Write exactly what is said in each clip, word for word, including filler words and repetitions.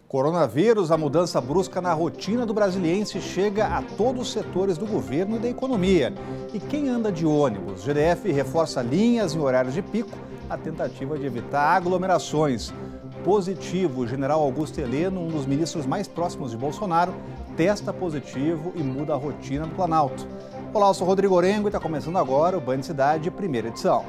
Coronavírus, a mudança brusca na rotina do brasiliense chega a todos os setores do governo e da economia. E quem anda de ônibus? G D F reforça linhas em horários de pico, a tentativa de evitar aglomerações. Positivo, o general Augusto Heleno, um dos ministros mais próximos de Bolsonaro, testa positivo e muda a rotina do Planalto. Olá, eu sou Rodrigo Orengo e está começando agora o Band Cidade, primeira edição.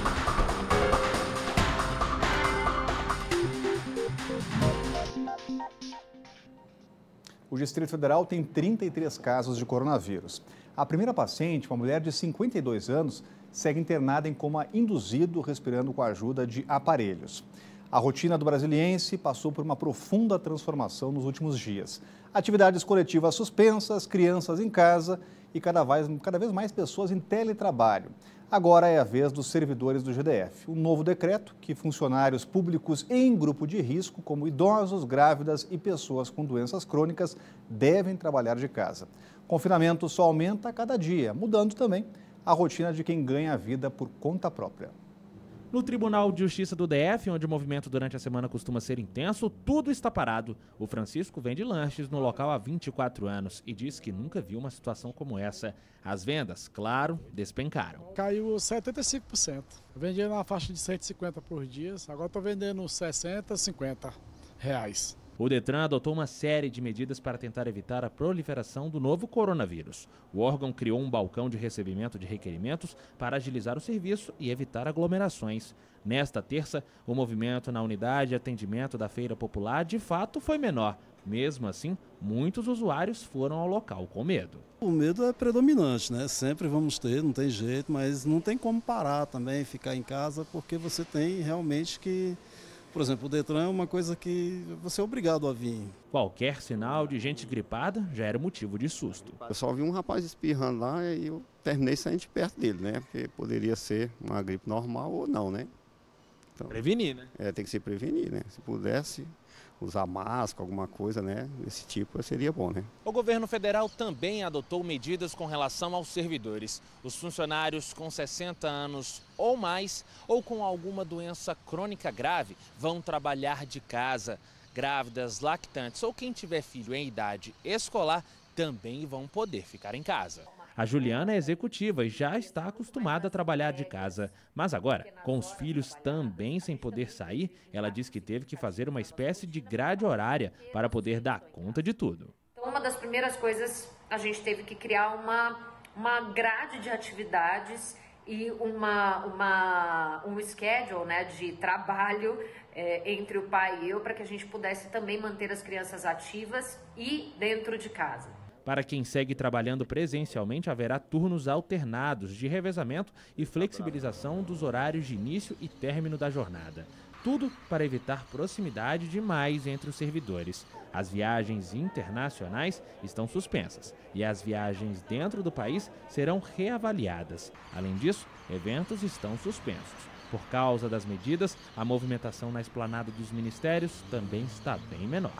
O Distrito Federal tem trinta e três casos de coronavírus. A primeira paciente, uma mulher de cinquenta e dois anos, segue internada em coma induzido, respirando com a ajuda de aparelhos. A rotina do brasiliense passou por uma profunda transformação nos últimos dias. Atividades coletivas suspensas, crianças em casa e cada vez, cada vez mais pessoas em teletrabalho. Agora é a vez dos servidores do G D F. Um novo decreto que funcionários públicos em grupo de risco, como idosos, grávidas e pessoas com doenças crônicas, devem trabalhar de casa. O confinamento só aumenta a cada dia, mudando também a rotina de quem ganha a vida por conta própria. No Tribunal de Justiça do D F, onde o movimento durante a semana costuma ser intenso, tudo está parado. O Francisco vende lanches no local há vinte e quatro anos e diz que nunca viu uma situação como essa. As vendas, claro, despencaram. Caiu setenta e cinco por cento. Eu vendia na faixa de cento e cinquenta por dia, agora estou vendendo sessenta, cinquenta reais. O Detran adotou uma série de medidas para tentar evitar a proliferação do novo coronavírus. O órgão criou um balcão de recebimento de requerimentos para agilizar o serviço e evitar aglomerações. Nesta terça, o movimento na unidade de atendimento da Feira Popular de fato foi menor. Mesmo assim, muitos usuários foram ao local com medo. O medo é predominante, né? Sempre vamos ter, não tem jeito, mas não tem como parar também, ficar em casa, porque você tem realmente que... Por exemplo, o Detran é uma coisa que você é obrigado a vir. Qualquer sinal de gente gripada já era motivo de susto. Eu só vi um rapaz espirrando lá e eu terminei saindo de perto dele, né? Porque poderia ser uma gripe normal ou não, né? Então, prevenir, né? É, tem que se prevenir, né? Se pudesse usar máscara, alguma coisa, né? Desse tipo, seria bom, né? O governo federal também adotou medidas com relação aos servidores. Os funcionários com sessenta anos ou mais ou com alguma doença crônica grave vão trabalhar de casa. Grávidas, lactantes ou quem tiver filho em idade escolar também vão poder ficar em casa. A Juliana é executiva e já está acostumada a trabalhar de casa. Mas agora, com os filhos também sem poder sair, ela diz que teve que fazer uma espécie de grade horária para poder dar conta de tudo. Então, uma das primeiras coisas, a gente teve que criar uma, uma grade de atividades e uma, uma, um schedule, né, de trabalho é, entre o pai e eu, para que a gente pudesse também manter as crianças ativas e dentro de casa. Para quem segue trabalhando presencialmente, haverá turnos alternados de revezamento e flexibilização dos horários de início e término da jornada. Tudo para evitar proximidade demais entre os servidores. As viagens internacionais estão suspensas e as viagens dentro do país serão reavaliadas. Além disso, eventos estão suspensos. Por causa das medidas, a movimentação na esplanada dos ministérios também está bem menor.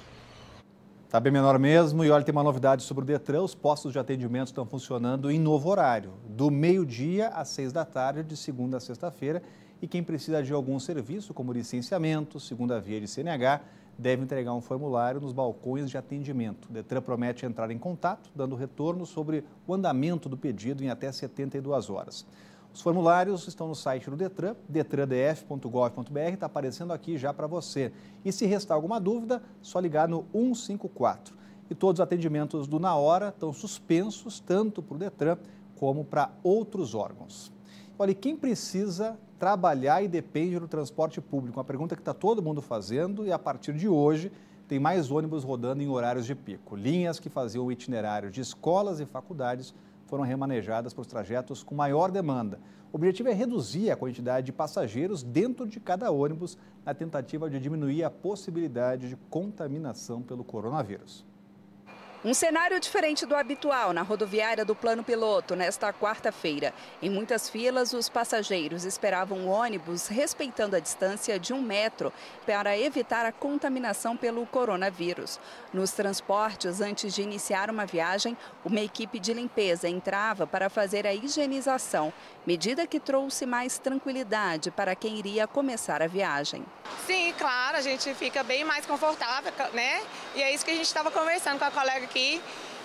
Está bem menor mesmo e olha, tem uma novidade sobre o Detran, os postos de atendimento estão funcionando em novo horário, do meio-dia às seis da tarde, de segunda a sexta-feira, e quem precisa de algum serviço, como licenciamento, segunda via de C N H, deve entregar um formulário nos balcões de atendimento. O Detran promete entrar em contato, dando retorno sobre o andamento do pedido em até setenta e duas horas. Os formulários estão no site do Detran, detran d f ponto gov ponto b r, está aparecendo aqui já para você. E se restar alguma dúvida, só ligar no um cinco quatro. E todos os atendimentos do Na Hora estão suspensos, tanto para o Detran como para outros órgãos. Olha, e quem precisa trabalhar e depende do transporte público? Uma pergunta que está todo mundo fazendo e a partir de hoje tem mais ônibus rodando em horários de pico. Linhas que faziam o itinerário de escolas e faculdades foram remanejadas para os trajetos com maior demanda. O objetivo é reduzir a quantidade de passageiros dentro de cada ônibus na tentativa de diminuir a possibilidade de contaminação pelo coronavírus. Um cenário diferente do habitual na rodoviária do Plano Piloto nesta quarta-feira. Em muitas filas, os passageiros esperavam o ônibus respeitando a distância de um metro para evitar a contaminação pelo coronavírus. Nos transportes, antes de iniciar uma viagem, uma equipe de limpeza entrava para fazer a higienização, medida que trouxe mais tranquilidade para quem iria começar a viagem. Sim, claro, a gente fica bem mais confortável, né? E é isso que a gente estava conversando com a colega aqui,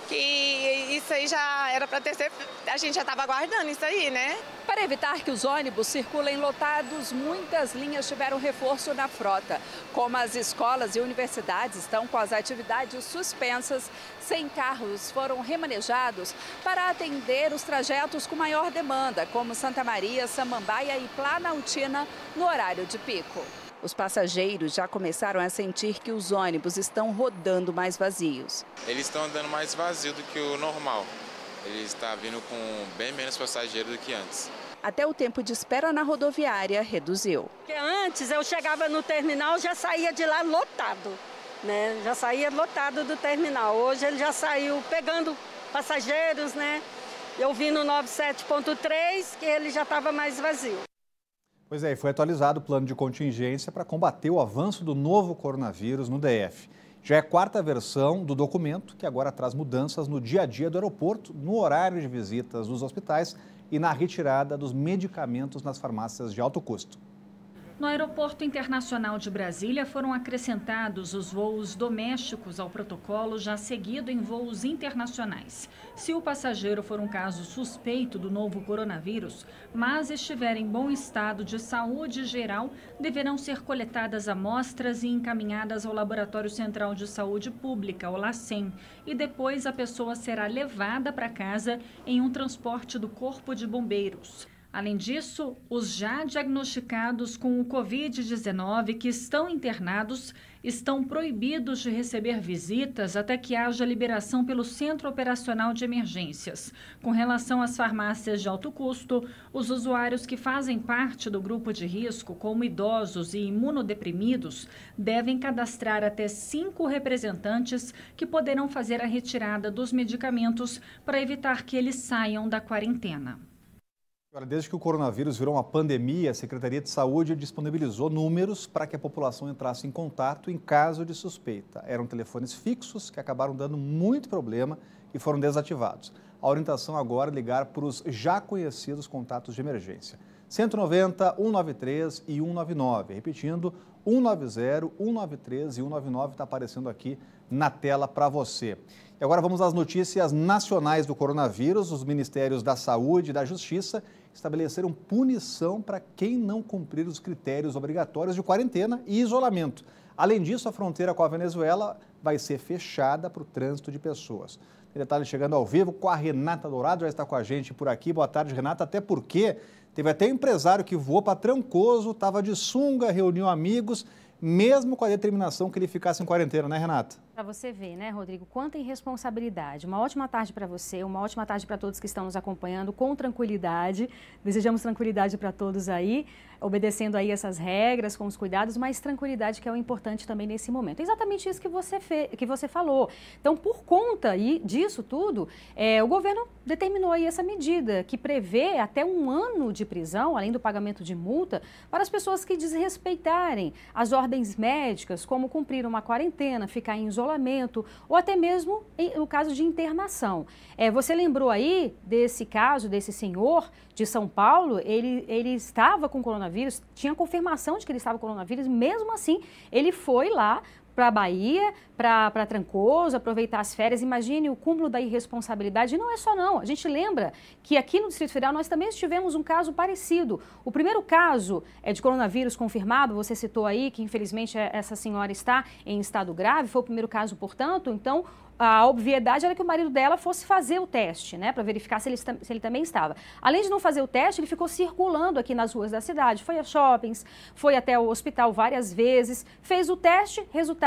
que isso aí já era para ter sido, a gente já estava aguardando isso aí, né? Para evitar que os ônibus circulem lotados, muitas linhas tiveram reforço na frota. Como as escolas e universidades estão com as atividades suspensas, cem carros foram remanejados para atender os trajetos com maior demanda, como Santa Maria, Samambaia e Planaltina, no horário de pico. Os passageiros já começaram a sentir que os ônibus estão rodando mais vazios. Eles estão andando mais vazio do que o normal. Ele está vindo com bem menos passageiros do que antes. Até o tempo de espera na rodoviária reduziu. Porque antes eu chegava no terminal, já saía de lá lotado, né? Já saía lotado do terminal. Hoje ele já saiu pegando passageiros, né? Eu vi no noventa e sete ponto três que ele já estava mais vazio. Pois é, e foi atualizado o plano de contingência para combater o avanço do novo coronavírus no D F. Já é a quarta versão do documento, que agora traz mudanças no dia a dia do aeroporto, no horário de visitas dos hospitais e na retirada dos medicamentos nas farmácias de alto custo. No Aeroporto Internacional de Brasília foram acrescentados os voos domésticos ao protocolo já seguido em voos internacionais. Se o passageiro for um caso suspeito do novo coronavírus, mas estiver em bom estado de saúde geral, deverão ser coletadas amostras e encaminhadas ao Laboratório Central de Saúde Pública, o LACEN, e depois a pessoa será levada para casa em um transporte do Corpo de Bombeiros. Além disso, os já diagnosticados com o covid dezenove que estão internados estão proibidos de receber visitas até que haja liberação pelo Centro Operacional de Emergências. Com relação às farmácias de alto custo, os usuários que fazem parte do grupo de risco, como idosos e imunodeprimidos, devem cadastrar até cinco representantes que poderão fazer a retirada dos medicamentos para evitar que eles saiam da quarentena. Desde que o coronavírus virou uma pandemia, a Secretaria de Saúde disponibilizou números para que a população entrasse em contato em caso de suspeita. Eram telefones fixos que acabaram dando muito problema e foram desativados. A orientação agora é ligar para os já conhecidos contatos de emergência. cento e noventa, cento e noventa e três e cento e noventa e nove. Repetindo, cento e noventa, cento e noventa e três e cento e noventa e nove está aparecendo aqui na tela para você. E agora vamos às notícias nacionais do coronavírus. Os Ministérios da Saúde e da Justiça estabeleceram punição para quem não cumprir os critérios obrigatórios de quarentena e isolamento. Além disso, a fronteira com a Venezuela vai ser fechada para o trânsito de pessoas. Tem detalhes chegando ao vivo com a Renata Dourado, já está com a gente por aqui. Boa tarde, Renata, até porque teve até um empresário que voou para Trancoso, estava de sunga, reuniu amigos, mesmo com a determinação que ele ficasse em quarentena, né, Renata? Para você ver, né, Rodrigo, quanta irresponsabilidade. Uma ótima tarde para você, uma ótima tarde para todos que estão nos acompanhando, com tranquilidade. Desejamos tranquilidade para todos aí, obedecendo aí essas regras, com os cuidados, mas tranquilidade que é o importante também nesse momento. É exatamente isso que você, fez, que você falou. Então, por conta aí disso tudo, é, o governo determinou aí essa medida, que prevê até um ano de prisão, além do pagamento de multa, para as pessoas que desrespeitarem as ordens médicas, como cumprir uma quarentena, ficar em isolamento, ou até mesmo em, no caso de internação. É, você lembrou aí desse caso, desse senhor de São Paulo, ele, ele estava com coronavírus, tinha confirmação de que ele estava com coronavírus, mesmo assim ele foi lá para a Bahia, para Trancoso, aproveitar as férias. Imagine o cúmulo da irresponsabilidade. E não é só não. A gente lembra que aqui no Distrito Federal nós também tivemos um caso parecido. O primeiro caso é de coronavírus confirmado, você citou aí que infelizmente essa senhora está em estado grave, foi o primeiro caso, portanto, então a obviedade era que o marido dela fosse fazer o teste, né, para verificar se ele, se ele também estava. Além de não fazer o teste, ele ficou circulando aqui nas ruas da cidade, foi a shoppings, foi até o hospital várias vezes, fez o teste, resultado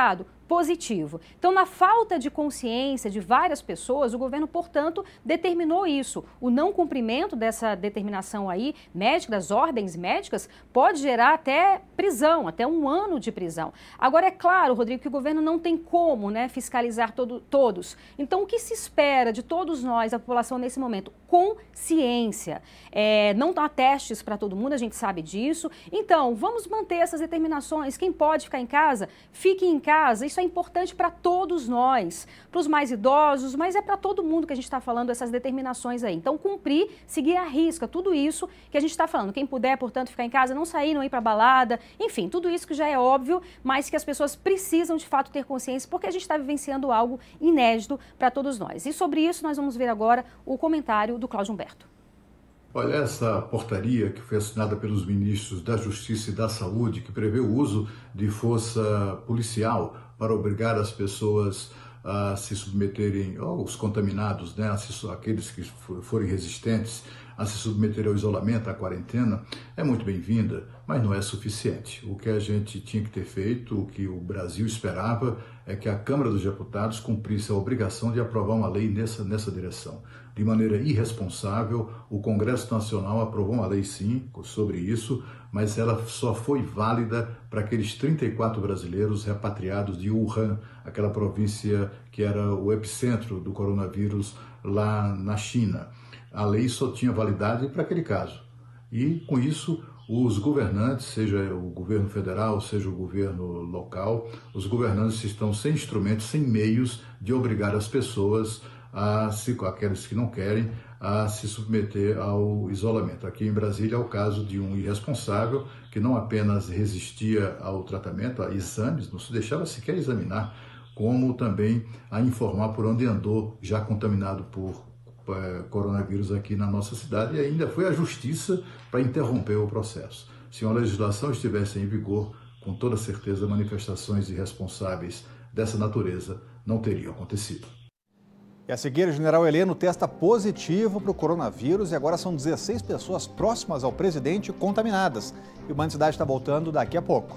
positivo. Então, na falta de consciência de várias pessoas, o governo, portanto, determinou isso. O não cumprimento dessa determinação aí, médica, das ordens médicas, pode gerar até prisão, até um ano de prisão. Agora, é claro, Rodrigo, que o governo não tem como, né, fiscalizar todo, todos. Então, o que se espera de todos nós, a população, nesse momento? Consciência. É, não há testes para todo mundo, a gente sabe disso. Então, vamos manter essas determinações. Quem pode ficar em casa, fique em casa. Isso é importante para todos nós, para os mais idosos, mas é para todo mundo que a gente está falando essas determinações aí. Então, cumprir, seguir à risca, tudo isso que a gente está falando. Quem puder, portanto, ficar em casa, não sair, não ir para balada, enfim, tudo isso que já é óbvio, mas que as pessoas precisam, de fato, ter consciência, porque a gente está vivenciando algo inédito para todos nós. E sobre isso, nós vamos ver agora o comentário do Cláudio Humberto. Olha, essa portaria que foi assinada pelos ministros da Justiça e da Saúde, que prevê o uso de força policial para obrigar as pessoas a se submeterem, ou os contaminados, né, aqueles que forem resistentes, a se submeterem ao isolamento, à quarentena, é muito bem-vinda, mas não é suficiente. O que a gente tinha que ter feito, o que o Brasil esperava, é que a Câmara dos Deputados cumprisse a obrigação de aprovar uma lei nessa, nessa direção. De maneira irresponsável, o Congresso Nacional aprovou uma lei, sim, sobre isso, mas ela só foi válida para aqueles trinta e quatro brasileiros repatriados de Wuhan, aquela província que era o epicentro do coronavírus lá na China. A lei só tinha validade para aquele caso. E, com isso, os governantes, seja o governo federal, seja o governo local, os governantes estão sem instrumentos, sem meios de obrigar as pessoas, a se, aqueles que não querem, a se submeter ao isolamento. Aqui em Brasília é o caso de um irresponsável que não apenas resistia ao tratamento, a exames, não se deixava sequer examinar, como também a informar por onde andou, já contaminado por coronavírus aqui na nossa cidade, e ainda foi à justiça para interromper o processo. Se uma legislação estivesse em vigor, com toda certeza manifestações irresponsáveis dessa natureza não teriam acontecido. E a seguir, o general Heleno testa positivo para o coronavírus e agora são dezesseis pessoas próximas ao presidente contaminadas. E o Band Cidade está voltando daqui a pouco.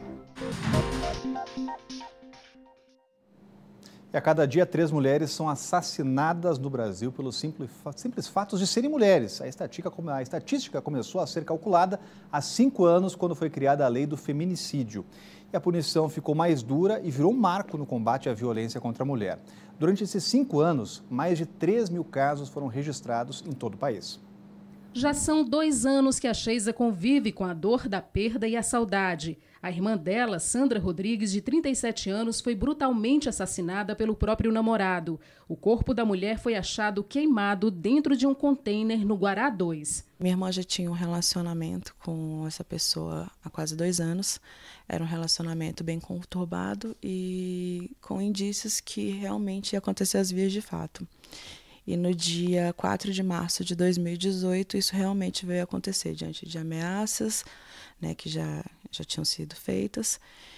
E a cada dia, três mulheres são assassinadas no Brasil pelos simples, simples fatos de serem mulheres. A estatística, a estatística começou a ser calculada há cinco anos, quando foi criada a lei do feminicídio. E a punição ficou mais dura e virou um marco no combate à violência contra a mulher. Durante esses cinco anos, mais de três mil casos foram registrados em todo o país. Já são dois anos que a Sheisa convive com a dor da perda e a saudade. A irmã dela, Sandra Rodrigues, de trinta e sete anos, foi brutalmente assassinada pelo próprio namorado. O corpo da mulher foi achado queimado dentro de um container no Guará dois. Minha irmã já tinha um relacionamento com essa pessoa há quase dois anos. Era um relacionamento bem conturbado e com indícios que realmente ia acontecer as vias de fato. E no dia quatro de março de dois mil e dezoito, isso realmente veio acontecer, diante de ameaças, né, que já, já tinham sido feitas,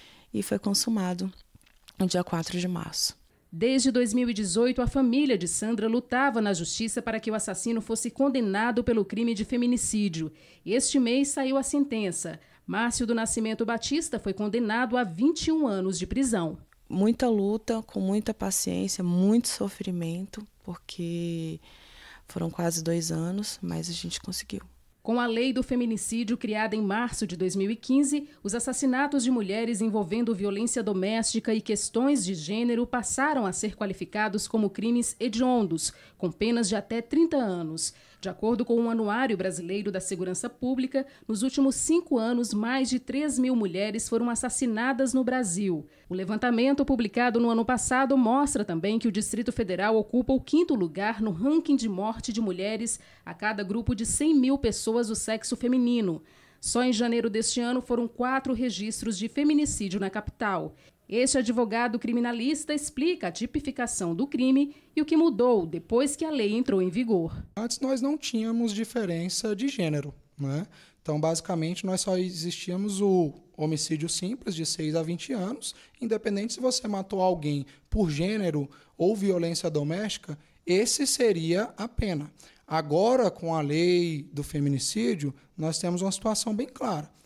e foi consumado no dia quatro de março. Desde dois mil e dezoito, a família de Sandra lutava na justiça para que o assassino fosse condenado pelo crime de feminicídio. Este mês saiu a sentença. Márcio do Nascimento Batista foi condenado a vinte e um anos de prisão. Muita luta, com muita paciência, muito sofrimento, porque foram quase dois anos, mas a gente conseguiu. Com a lei do feminicídio criada em março de dois mil e quinze, os assassinatos de mulheres envolvendo violência doméstica e questões de gênero passaram a ser qualificados como crimes hediondos, com penas de até trinta anos. De acordo com o Anuário Brasileiro da Segurança Pública, nos últimos cinco anos, mais de três mil mulheres foram assassinadas no Brasil. O levantamento publicado no ano passado mostra também que o Distrito Federal ocupa o quinto lugar no ranking de morte de mulheres a cada grupo de cem mil pessoas do sexo feminino. Só em janeiro deste ano foram quatro registros de feminicídio na capital. Este advogado criminalista explica a tipificação do crime e o que mudou depois que a lei entrou em vigor. Antes nós não tínhamos diferença de gênero, né? Então, basicamente, nós só existíamos o homicídio simples de seis a vinte anos, independente se você matou alguém por gênero ou violência doméstica, esse seria a pena. Agora, com a lei do feminicídio, nós temos uma situação bem clara.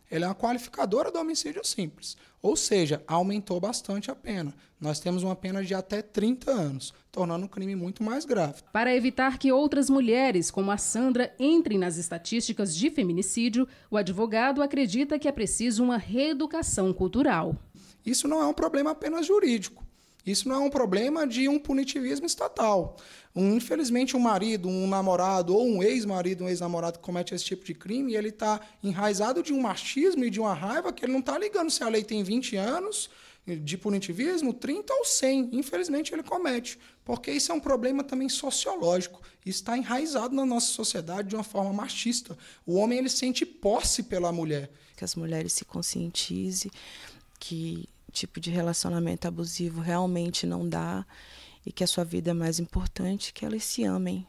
ela é uma qualificadora do homicídio simples. Ou seja, aumentou bastante a pena. Nós temos uma pena de até trinta anos, tornando o crime muito mais grave. Para evitar que outras mulheres, como a Sandra, entrem nas estatísticas de feminicídio, o advogado acredita que é preciso uma reeducação cultural. Isso não é um problema apenas jurídico. Isso não é um problema de um punitivismo estatal. Um, infelizmente, um marido, um namorado ou um ex-marido, um ex-namorado que comete esse tipo de crime, ele está enraizado de um machismo e de uma raiva que ele não está ligando se a lei tem vinte anos de punitivismo, trinta ou cem. Infelizmente, ele comete. Porque isso é um problema também sociológico. Isso está enraizado na nossa sociedade de uma forma machista. O homem ele sente posse pela mulher. Que as mulheres se conscientizem que tipo de relacionamento abusivo realmente não dá e que a sua vida é mais importante, que elas se amem.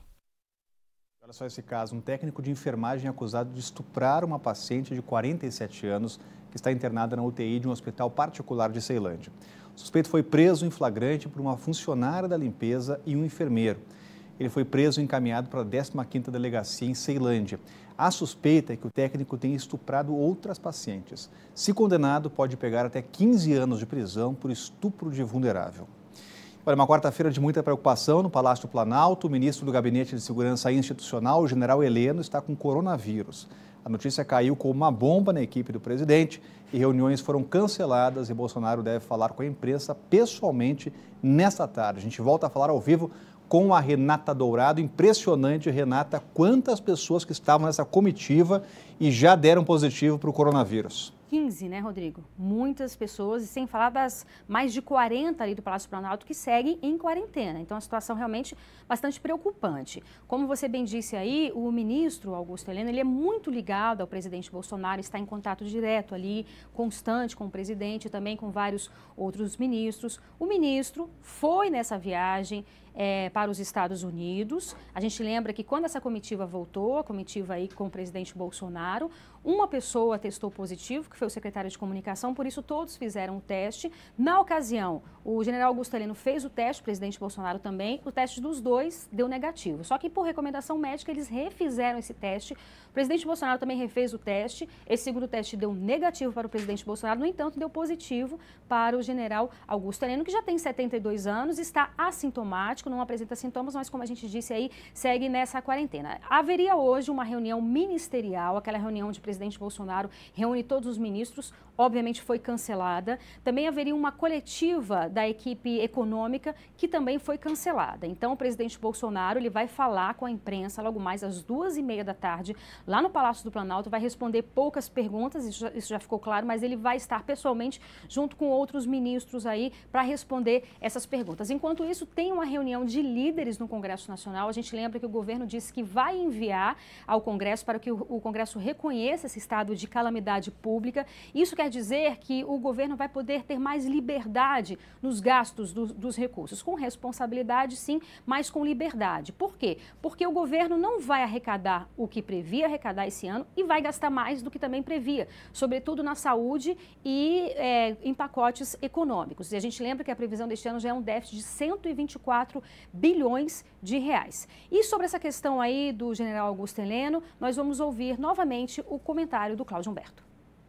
Olha só esse caso, um técnico de enfermagem acusado de estuprar uma paciente de quarenta e sete anos que está internada na U T I de um hospital particular de Ceilândia. O suspeito foi preso em flagrante por uma funcionária da limpeza e um enfermeiro. Ele foi preso e encaminhado para a décima quinta Delegacia em Ceilândia. A suspeita é que o técnico tenha estuprado outras pacientes. Se condenado, pode pegar até quinze anos de prisão por estupro de vulnerável. Olha, uma quarta-feira de muita preocupação no Palácio do Planalto. O ministro do Gabinete de Segurança Institucional, o general Heleno, está com coronavírus. A notícia caiu como uma bomba na equipe do presidente e reuniões foram canceladas e Bolsonaro deve falar com a imprensa pessoalmente nesta tarde. A gente volta a falar ao vivo com a Renata Dourado. Impressionante, Renata, quantas pessoas que estavam nessa comitiva e já deram positivo para o coronavírus. quinze, né, Rodrigo? Muitas pessoas, e sem falar das mais de quarenta ali do Palácio do Planalto que seguem em quarentena. Então, a situação realmente bastante preocupante. Como você bem disse aí, o ministro Augusto Heleno, ele é muito ligado ao presidente Bolsonaro, está em contato direto ali, constante com o presidente e também com vários outros ministros. O ministro foi nessa viagem É, para os Estados Unidos. A gente lembra que quando essa comitiva voltou, a comitiva aí com o presidente Bolsonaro, uma pessoa testou positivo, que foi o secretário de comunicação, por isso todos fizeram o teste. Na ocasião, o general Augusto Heleno fez o teste, o presidente Bolsonaro também, o teste dos dois deu negativo. Só que por recomendação médica eles refizeram esse teste. O presidente Bolsonaro também refez o teste, esse segundo teste deu negativo para o presidente Bolsonaro, no entanto deu positivo para o general Augusto Heleno, que já tem setenta e dois anos, está assintomático, não apresenta sintomas, mas como a gente disse aí, segue nessa quarentena. Haveria hoje uma reunião ministerial, aquela reunião de presidente Bolsonaro reúne todos os ministros, obviamente foi cancelada. Também haveria uma coletiva da equipe econômica que também foi cancelada. Então o presidente Bolsonaro ele vai falar com a imprensa logo mais às duas e meia da tarde, lá no Palácio do Planalto, vai responder poucas perguntas, isso já, isso já ficou claro, mas ele vai estar pessoalmente junto com outros ministros aí para responder essas perguntas. Enquanto isso, tem uma reunião de líderes no Congresso Nacional. A gente lembra que o governo disse que vai enviar ao Congresso para que o, o Congresso reconheça esse estado de calamidade pública. Isso quer dizer que o governo vai poder ter mais liberdade nos gastos do, dos recursos, com responsabilidade sim, mas com liberdade. Por quê? Porque o governo não vai arrecadar o que previa arrecadar esse ano e vai gastar mais do que também previa, sobretudo na saúde e é, em pacotes econômicos. E a gente lembra que a previsão deste ano já é um déficit de cento e vinte e quatro bilhões de reais. E sobre essa questão aí do general Augusto Heleno, nós vamos ouvir novamente o comentário do Cláudio Humberto.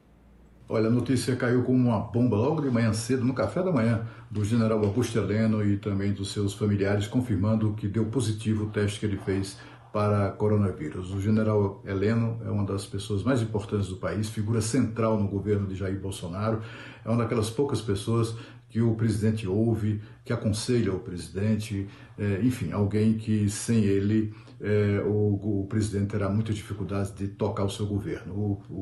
Olha, a notícia caiu como uma bomba logo de manhã cedo, no café da manhã, do general Augusto Heleno e também dos seus familiares, confirmando que deu positivo o teste que ele fez para coronavírus. O general Heleno é uma das pessoas mais importantes do país, figura central no governo de Jair Bolsonaro, é uma daquelas poucas pessoas que o presidente ouve, que aconselha o presidente, é, enfim, alguém que sem ele é, o, o presidente terá muitas dificuldades de tocar o seu governo.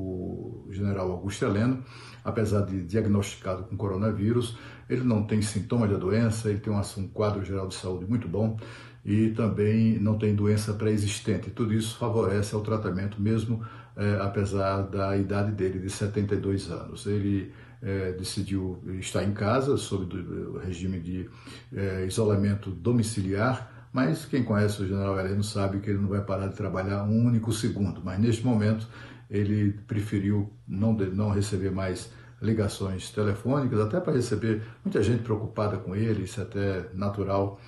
O, o general Augusto Heleno, apesar de diagnosticado com coronavírus, ele não tem sintoma da doença, ele tem um, um quadro geral de saúde muito bom e também não tem doença pré-existente. Tudo isso favorece ao tratamento mesmo, é, apesar da idade dele de setenta e dois anos. Ele É, decidiu estar em casa, sob o regime de é, isolamento domiciliar, mas quem conhece o general Heleno sabe que ele não vai parar de trabalhar um único segundo, mas neste momento ele preferiu não, não receber mais ligações telefônicas, até para receber muita gente preocupada com ele, isso é até natural,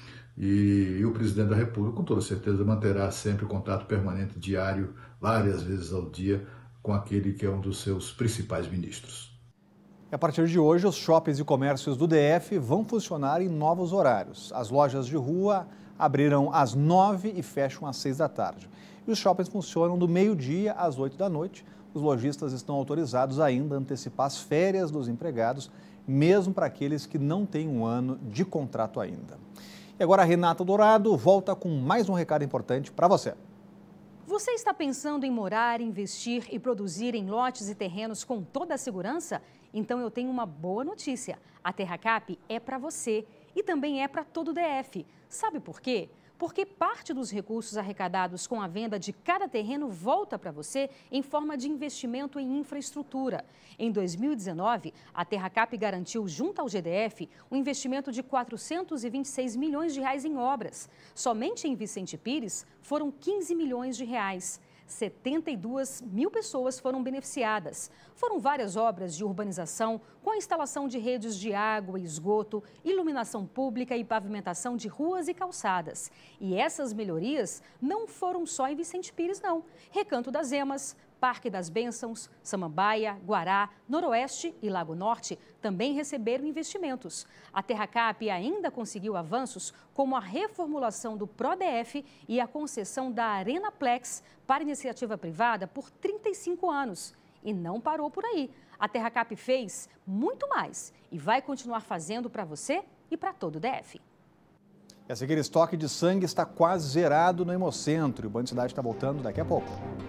e, e o presidente da República com toda certeza manterá sempre contato permanente diário, várias vezes ao dia, com aquele que é um dos seus principais ministros. A partir de hoje, os shoppings e comércios do D F vão funcionar em novos horários. As lojas de rua abrirão às nove e fecham às seis da tarde. E os shoppings funcionam do meio-dia às oito da noite. Os lojistas estão autorizados ainda a antecipar as férias dos empregados, mesmo para aqueles que não têm um ano de contrato ainda. E agora a Renata Dourado volta com mais um recado importante para você. Você está pensando em morar, investir e produzir em lotes e terrenos com toda a segurança? Então eu tenho uma boa notícia. A Terracap é para você e também é para todo o D F. Sabe por quê? Porque parte dos recursos arrecadados com a venda de cada terreno volta para você em forma de investimento em infraestrutura. Em dois mil e dezenove, a Terracap garantiu, junto ao G D F, um investimento de quatrocentos e vinte e seis milhões de reais em obras. Somente em Vicente Pires foram quinze milhões de reais. setenta e duas mil pessoas foram beneficiadas. Foram várias obras de urbanização, com a instalação de redes de água e esgoto, iluminação pública e pavimentação de ruas e calçadas. E essas melhorias não foram só em Vicente Pires, não. Recanto das Emas, Parque das Bênçãos, Samambaia, Guará, Noroeste e Lago Norte também receberam investimentos. A Terracap ainda conseguiu avanços como a reformulação do ProDF e a concessão da Arenaplex para iniciativa privada por trinta e cinco anos. E não parou por aí. A Terracap fez muito mais e vai continuar fazendo para você e para todo o D F. E a seguir, estoque de sangue está quase zerado no Hemocentro. O Band Cidade está voltando daqui a pouco.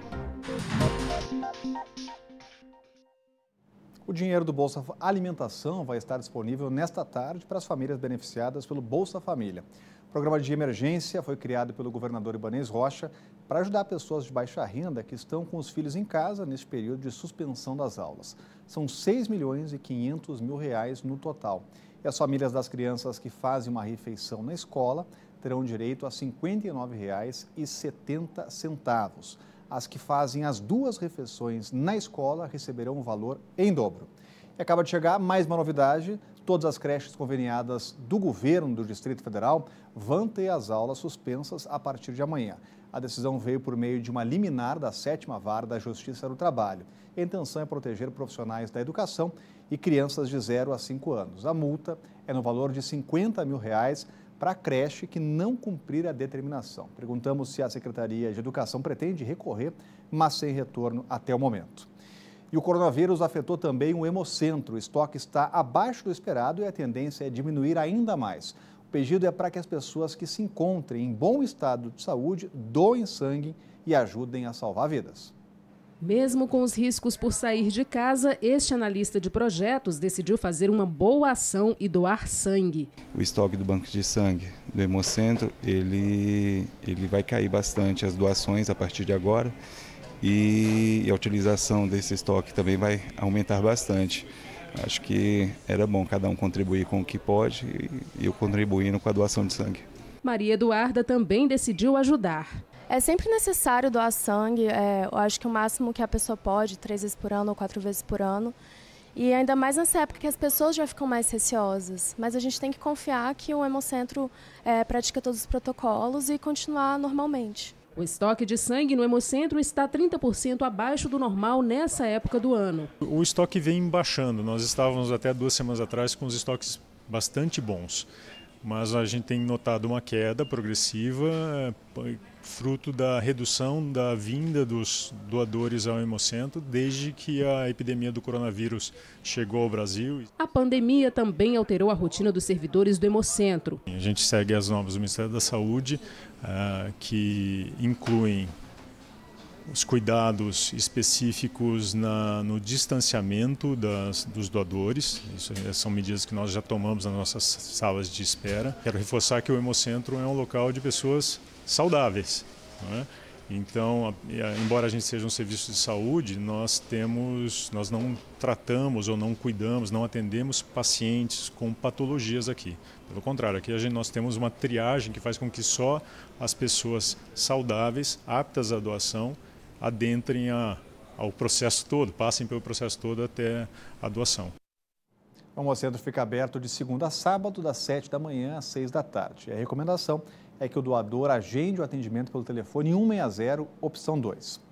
O dinheiro do Bolsa Alimentação vai estar disponível nesta tarde para as famílias beneficiadas pelo Bolsa Família. O programa de emergência foi criado pelo governador Ibanez Rocha para ajudar pessoas de baixa renda que estão com os filhos em casa neste período de suspensão das aulas. São seis milhões e quinhentos mil reais no total. E as famílias das crianças que fazem uma refeição na escola terão direito a cinquenta e nove reais e setenta centavos. As que fazem as duas refeições na escola receberão o valor em dobro. E acaba de chegar mais uma novidade: todas as creches conveniadas do governo do Distrito Federal vão ter as aulas suspensas a partir de amanhã. A decisão veio por meio de uma liminar da sétima vara da Justiça do Trabalho. A intenção é proteger profissionais da educação e crianças de zero a cinco anos. A multa é no valor de cinquenta mil reais para a creche que não cumprir a determinação. Perguntamos se a Secretaria de Educação pretende recorrer, mas sem retorno até o momento. E o coronavírus afetou também o Hemocentro. O estoque está abaixo do esperado e a tendência é diminuir ainda mais. O pedido é para que as pessoas que se encontrem em bom estado de saúde doem sangue e ajudem a salvar vidas. Mesmo com os riscos por sair de casa, este analista de projetos decidiu fazer uma boa ação e doar sangue. O estoque do banco de sangue do Hemocentro, ele, ele vai cair bastante as doações a partir de agora e a utilização desse estoque também vai aumentar bastante. Acho que era bom cada um contribuir com o que pode e eu contribuindo com a doação de sangue. Maria Eduarda também decidiu ajudar. É sempre necessário doar sangue, é, eu acho que o máximo que a pessoa pode, três vezes por ano ou quatro vezes por ano. E ainda mais nessa época que as pessoas já ficam mais receosas. Mas a gente tem que confiar que o Hemocentro é, pratica todos os protocolos e continuar normalmente. O estoque de sangue no Hemocentro está trinta por cento abaixo do normal nessa época do ano. O estoque vem baixando, nós estávamos até duas semanas atrás com os estoques bastante bons. Mas a gente tem notado uma queda progressiva, fruto da redução da vinda dos doadores ao Hemocentro desde que a epidemia do coronavírus chegou ao Brasil. A pandemia também alterou a rotina dos servidores do Hemocentro. A gente segue as normas do Ministério da Saúde, uh, que incluem os cuidados específicos na, no distanciamento das, dos doadores. Isso são medidas que nós já tomamos nas nossas salas de espera. Quero reforçar que o Hemocentro é um local de pessoas saudáveis, não é? Então, embora a gente seja um serviço de saúde, nós temos, nós não tratamos ou não cuidamos, não atendemos pacientes com patologias aqui. Pelo contrário, aqui a gente, nós temos uma triagem que faz com que só as pessoas saudáveis, aptas à doação, adentrem a, ao processo todo, passem pelo processo todo até a doação. O Hemocentro fica aberto de segunda a sábado, das sete da manhã às seis da tarde. A recomendação é que o doador agende o atendimento pelo telefone cento e sessenta, opção dois.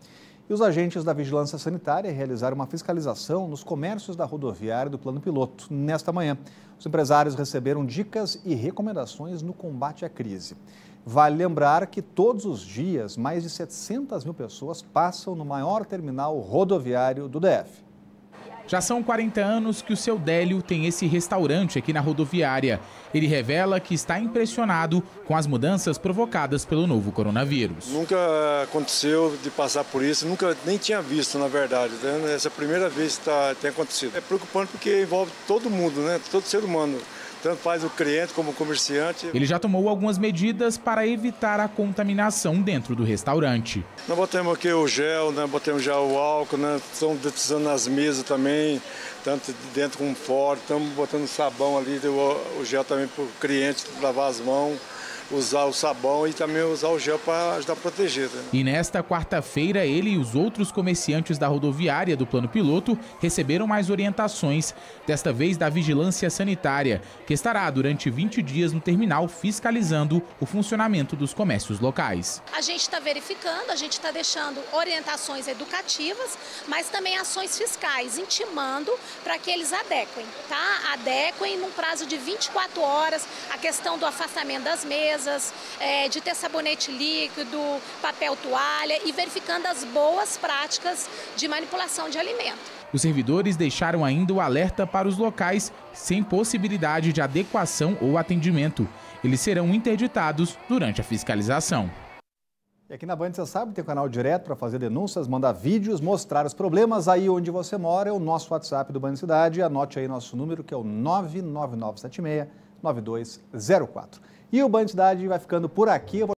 E os agentes da Vigilância Sanitária realizaram uma fiscalização nos comércios da rodoviária do Plano Piloto nesta manhã. Os empresários receberam dicas e recomendações no combate à crise. Vale lembrar que todos os dias mais de setecentas mil pessoas passam no maior terminal rodoviário do D F. Já são quarenta anos que o seu Délio tem esse restaurante aqui na rodoviária. Ele revela que está impressionado com as mudanças provocadas pelo novo coronavírus. Nunca aconteceu de passar por isso, nunca nem tinha visto, na verdade. Né? Essa é a primeira vez que tá, tem acontecido. É preocupante porque envolve todo mundo, né? Todo ser humano. Tanto faz o cliente como o comerciante. Ele já tomou algumas medidas para evitar a contaminação dentro do restaurante. Nós botamos aqui o gel, né? Botamos já o álcool, né? Estamos utilizando nas mesas também, tanto dentro como fora. Estamos botando sabão ali, o gel também para o cliente lavar as mãos, usar o sabão e também usar o gel para ajudar a proteger. Né? E nesta quarta-feira, ele e os outros comerciantes da rodoviária do Plano Piloto receberam mais orientações, desta vez da Vigilância Sanitária, que estará durante vinte dias no terminal fiscalizando o funcionamento dos comércios locais. A gente está verificando, a gente está deixando orientações educativas, mas também ações fiscais, intimando para que eles adequem, tá? Adequem num prazo de vinte e quatro horas a questão do afastamento das mesas, É, de ter sabonete líquido, papel toalha e verificando as boas práticas de manipulação de alimento. Os servidores deixaram ainda o alerta para os locais sem possibilidade de adequação ou atendimento. Eles serão interditados durante a fiscalização. E aqui na Band, você sabe, tem um canal direto para fazer denúncias, mandar vídeos, mostrar os problemas aí onde você mora. É o nosso WhatsApp do Band Cidade. Anote aí nosso número, que é o nove nove nove sete seis nove dois zero quatro. E o Band Cidade vai ficando por aqui.